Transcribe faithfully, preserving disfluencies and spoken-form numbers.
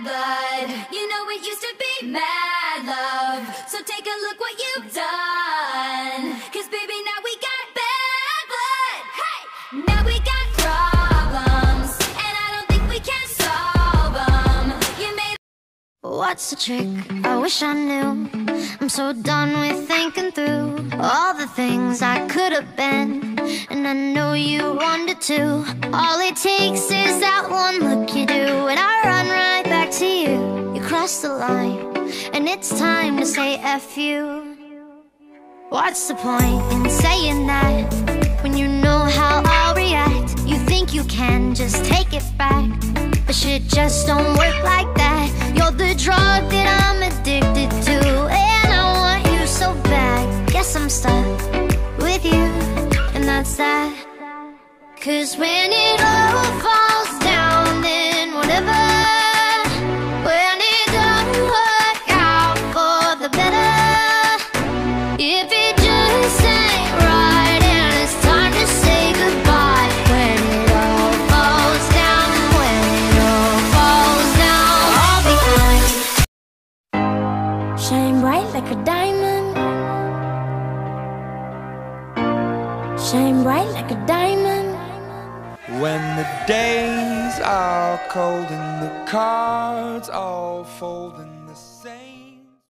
blood. You know it used to be mad love. So take a look what you've done. Cause baby, now we got bad blood. Hey! Now we got problems, and I don't think we can solve them. You made What's the trick? I wish I knew. I'm so done with thinking through all the things I could have been, and I know you wanted to. All it takes is that one look you do, and I run right back to you. You cross the line, and it's time to say F you. What's the point in saying that when you know how I'll react? You think you can just take it back, but shit just don't work like that. You're the drug that I'm addicted to, and I want you so bad. Guess I'm stuck with you, and that's that. Cause when it all falls down, then whatever. When it don't work out for the better, if it just ain't right and it's time to say goodbye. When it all falls down, when it all falls down, I'll be fine. Shine bright like a diamond. Shine bright like a diamond. When the days are cold and the cards all fold and